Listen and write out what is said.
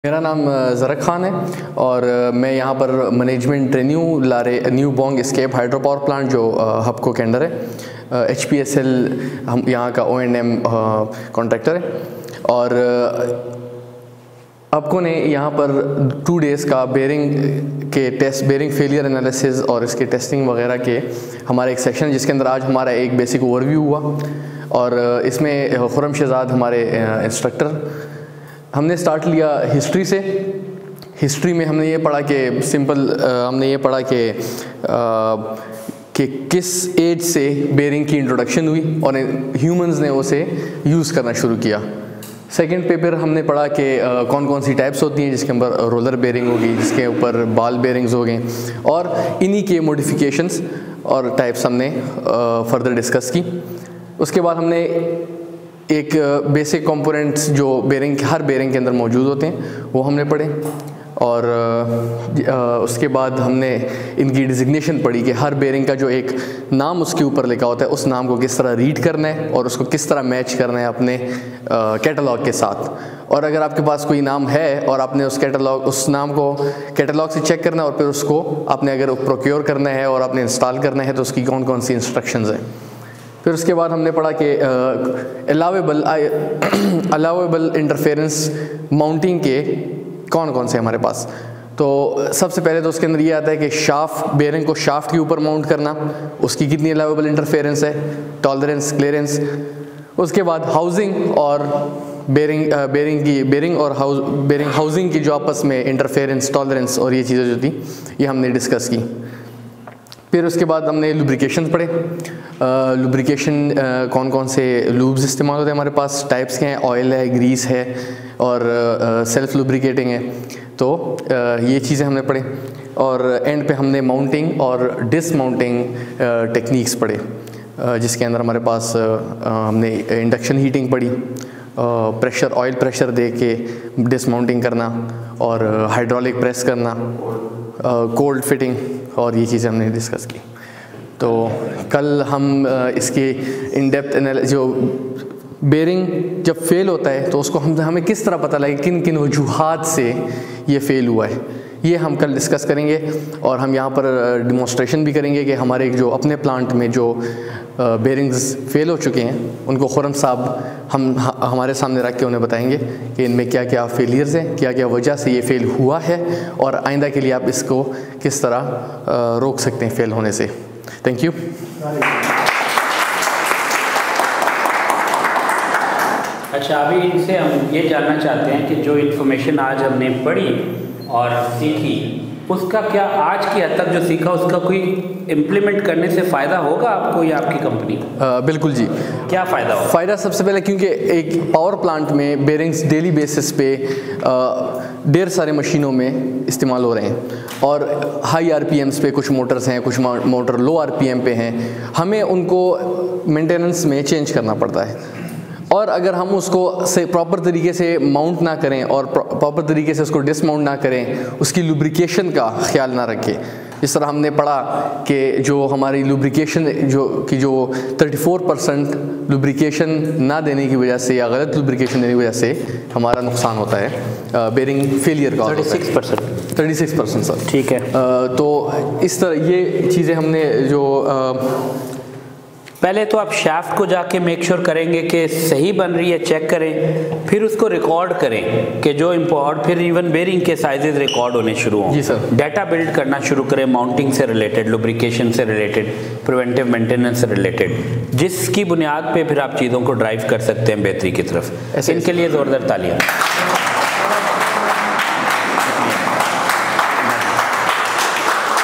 मेरा नाम ज़रक ख़ान है और मैं यहाँ पर management trainee new Bong escape hydro power plant जो हबको के अंडर है, HPSL हम यहाँ का O&M कॉन्ट्रैक्टर है। और हबको ने यहाँ पर 2 डेज़ का बेरिंग के टेस्ट, बेरिंग फेलियर एनालिसिस और इसके टेस्टिंग वगैरह के हमारा एक सेक्शन है, जिसके अंदर आज हमारा एक बेसिक ओवरव्यू हुआ। और इसमें खुर्रम शहजाद हमारे इंस्ट्रक्टर। हमने स्टार्ट लिया हिस्ट्री से। हिस्ट्री में हमने ये पढ़ा कि हमने ये पढ़ा कि किस एज से बेरिंग की इंट्रोडक्शन हुई और ह्यूमंस ने उसे यूज़ करना शुरू किया। सेकंड पेपर हमने पढ़ा कि कौन कौन सी टाइप्स होती हैं, जिसके ऊपर रोलर बेरिंग होगी, जिसके ऊपर बॉल बेरिंग्स हो गए, और इन्हीं के मॉडिफिकेशंस और टाइप्स हमने फर्दर डिस्कस की। उसके बाद हमने एक बेसिक कंपोनेंट्स जो हर बेरिंग के अंदर मौजूद होते हैं वो हमने पढ़े। और उसके बाद हमने इनकी डिजिग्नेशन पढ़ी कि हर बेरिंग का जो एक नाम उसके ऊपर लिखा होता है, उस नाम को किस तरह रीड करना है और उसको किस तरह मैच करना है अपने कैटलॉग के साथ। और अगर आपके पास कोई नाम है और आपने उस नाम को कैटलॉग से चेक करना है और फिर उसको आपने अगर प्रोक्योर करना है और आपने इंस्टॉल करना है तो उसकी कौन कौन सी इंस्ट्रक्शंस हैं। फिर उसके बाद हमने पढ़ा कि अलाउेबल इंटरफेरेंस माउंटिंग के कौन कौन से हमारे पास। तो सबसे पहले तो उसके अंदर ये आता है कि बेरिंग को शाफ्ट के ऊपर माउंट करना, उसकी कितनी अलाउेबल इंटरफेरेंस है, टॉलरेंस, क्लियरेंस। उसके बाद हाउसिंग और बेरिंग हाउसिंग की जो आपस में इंटरफेरेंस, टॉलरेंस और ये चीज़ें जो थी ये हमने डिस्कस की। फिर उसके बाद हमने लुब्रिकेशन पढ़े। लुब्रिकेशन कौन कौन से लूब्स इस्तेमाल होते हैं हमारे पास, टाइप्स के हैं, ऑयल है, ग्रीस है और सेल्फ लुब्रिकेटिंग है। तो ये चीज़ें हमने पढ़े। और एंड पे हमने माउंटिंग और डिसमाउंटिंग टेक्निक्स पढ़े, जिसके अंदर हमारे पास हमने इंडक्शन हीटिंग पढ़ी, ऑयल प्रेशर दे के डिसमाउंटिंग करना और हाइड्रोलिक प्रेस करना, कोल्ड फिटिंग, और ये चीज़ें हमने डिस्कस की। तो कल हम इसके इन डेप्थ जो बेरिंग जब फेल होता है तो उसको हमें किस तरह पता लगे, किन किन वजूहात से ये फेल हुआ है, ये हम कल डिस्कस करेंगे। और हम यहाँ पर डिमॉन्स्ट्रेशन भी करेंगे कि हमारे जो अपने प्लांट में जो बेरिंग्स फेल हो चुके हैं उनको खुर्रम साहब हमारे सामने रख के उन्हें बताएंगे कि इनमें क्या क्या फेलियर्स हैं, क्या क्या वजह से ये फेल हुआ है और आइंदा के लिए आप इसको किस तरह रोक सकते हैं फेल होने से। Thank you. अच्छा, अभी इनसे हम ये जानना चाहते हैं कि जो इन्फॉर्मेशन आज हमने पढ़ी और सीखी, उसका क्या आज की हद तक जो सीखा उसका कोई इम्प्लीमेंट करने से फ़ायदा होगा आपको या आपकी कंपनी को? बिल्कुल जी। क्या फ़ायदा होगा? फ़ायदा सबसे पहले, क्योंकि एक पावर प्लांट में बेरिंग्स डेली बेसिस पे ढेर सारे मशीनों में इस्तेमाल हो रहे हैं और हाई RPMs पे कुछ मोटर्स हैं, कुछ मोटर लो RPM पे हैं। हमें उनको मेंटेनेंस में चेंज करना पड़ता है और अगर हम उसको प्रॉपर तरीके से माउंट ना करें और प्रॉपर तरीके से उसको डिसमाउंट ना करें, उसकी लुब्रिकेशन का ख्याल ना रखें। इस तरह हमने पढ़ा कि जो हमारी लुब्रिकेशन जो 34% लुब्रिकेशन ना देने की वजह से या गलत लुब्रिकेशन देने की वजह से हमारा नुकसान होता है, बेरिंग फेलियर का 36% सर। ठीक है। तो इस तरह ये चीज़ें हमने जो पहले तो आप शाफ्ट को जाके मेक श्योर करेंगे कि सही बन रही है, चेक करें, फिर उसको रिकॉर्ड करें कि जो इम्पोर्ट, फिर इवन बेरिंग के साइजेस रिकॉर्ड होने शुरू हों। जी सर। डाटा बिल्ड करना शुरू करें, माउंटिंग से रिलेटेड, लुब्रिकेशन से रिलेटेड, प्रिवेंटिव मेंटेनेंस से रिलेटेड, जिसकी बुनियाद पे फिर आप चीज़ों को ड्राइव कर सकते हैं बेहतरी की तरफ। इनके लिए ज़ोरदार तालियां।